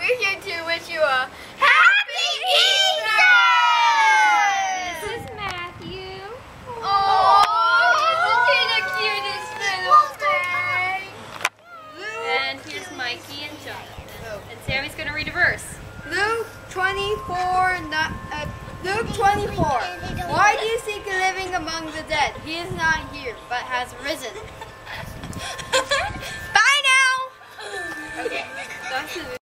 we're here to wish you a Happy Easter! This is Matthew. Oh, isn't he the cutest little thing? And here's Mikey and Jonathan. And Sammy's going to read a verse. Luke 24. Why do you seek a living among the dead? He is not here, but has risen. Bye now! Okay, that's it.